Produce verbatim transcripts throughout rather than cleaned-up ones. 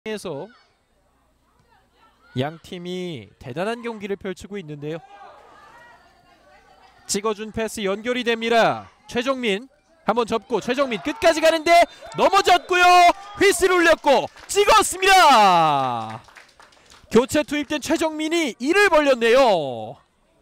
에서 양 팀이 대단한 경기를 펼치고 있는데요. 찍어준 패스 연결이 됩니다. 최정민 한번 접고 최정민 끝까지 가는데 넘어졌고요. 휘슬 울렸고 찍었습니다. 교체 투입된 최정민이 이를 벌렸네요.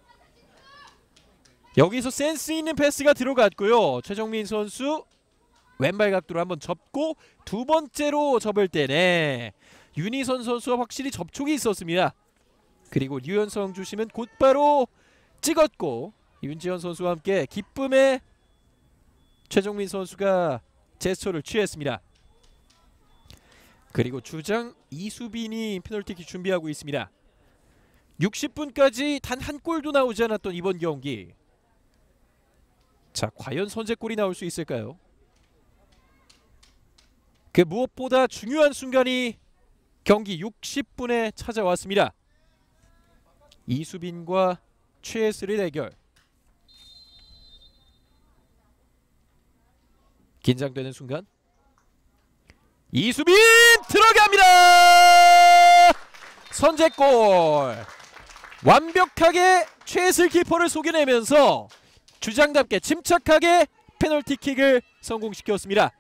여기서 센스 있는 패스가 들어갔고요. 최정민 선수 왼발 각도로 한번 접고 두 번째로 접을 때네 윤희선 선수와 확실히 접촉이 있었습니다. 그리고 류현성 주심은 곧바로 찍었고 윤지현 선수와 함께 기쁨의 최정민 선수가 제스처를 취했습니다. 그리고 주장 이수빈이 페널티킥 준비하고 있습니다. 육십 분까지 단 한 골도 나오지 않았던 이번 경기. 자, 과연 선제골이 나올 수 있을까요? 그 무엇보다 중요한 순간이 경기 육십 분에 찾아왔습니다. 이수빈과 최예슬의 대결. 긴장되는 순간 이수빈 들어갑니다. 선제골. 완벽하게 최예슬 키퍼를 속여내면서 주장답게 침착하게 페널티킥을 성공시켰습니다.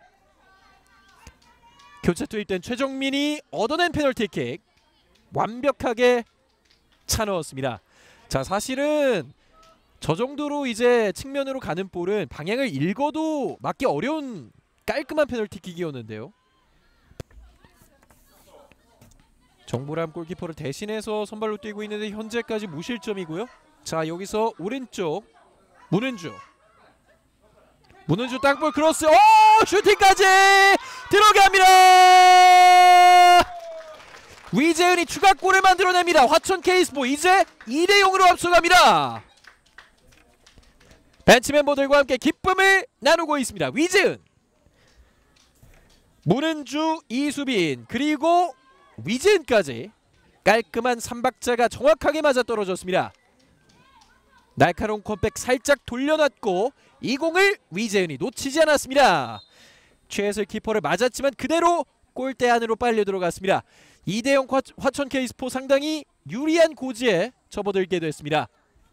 교체 투입된 최정민이 얻어낸 페널티킥 완벽하게 차넣었습니다. 자, 사실은 저 정도로 이제 측면으로 가는 볼은 방향을 읽어도 맞기 어려운 깔끔한 페널티킥이었는데요. 정보람 골키퍼를 대신해서 선발로 뛰고 있는데 현재까지 무실점이고요. 자, 여기서 오른쪽 문은주 문은주 땅볼 크로스, 오! 슈팅까지 들어갑니다. 위재은이 추가골을 만들어냅니다. 화천 케이스포 이제 이 대 영으로 앞서갑니다. 벤치 멤버들과 함께 기쁨을 나누고 있습니다. 위재은, 문은주, 이수빈 그리고 위재은까지 깔끔한 삼박자가 정확하게 맞아떨어졌습니다. 날카로운 컵백 살짝 돌려놨고 이 공을 위재은이 놓치지 않았습니다. 최예슬 키퍼를 맞았지만 그대로 골대 안으로 빨려 들어갔습니다. 이 대 영 화천 케이스포 상당히 유리한 고지에 접어들게 됐습니다.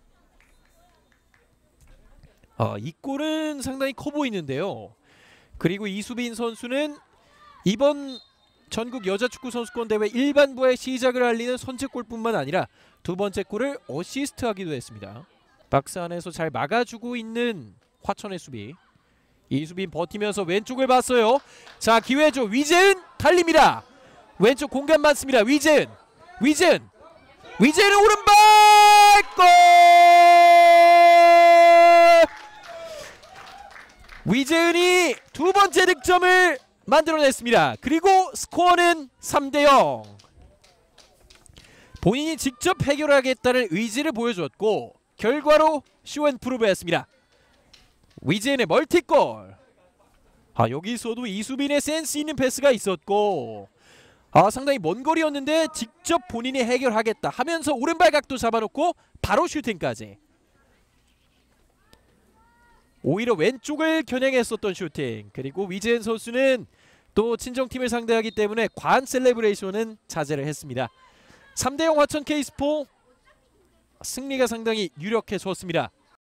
아, 이 골은 상당히 커 보이는데요. 그리고 이수빈 선수는 이번 전국 여자축구 선수권 대회 일반부의 시작을 알리는 선제골뿐만 아니라 두 번째 골을 어시스트하기도 했습니다. 박스 안에서 잘 막아주고 있는 화천의 수비. 이수빈 버티면서 왼쪽을 봤어요. 자, 기회죠. 위재은 달립니다. 왼쪽 공간 많습니다. 위재은 위재은 위재은의 오른발 골! 위재은이 두 번째 득점을 만들어냈습니다. 그리고 스코어는 삼 대 영. 본인이 직접 해결하겠다는 의지를 보여줬고 결과로 쇼앤프루브였습니다. 위재은의 멀티골. 아, 여기서도 이수빈의 센스 있는 패스가 있었고 아, 상당히 먼 거리였는데 직접 본인이 해결하겠다 하면서 오른발 각도 잡아놓고 바로 슈팅까지. 오히려 왼쪽을 겨냥했었던 슈팅. 그리고 위재은 선수는 또 친정팀을 상대하기 때문에 과한 셀레브레이션은 자제를 했습니다. 삼 대 영 화천 케이스포 승리가 상당히 유력해졌습니다.